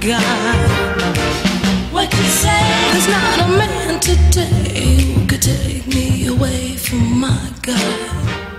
God. What you say? There's not a man today who could take me away from my God.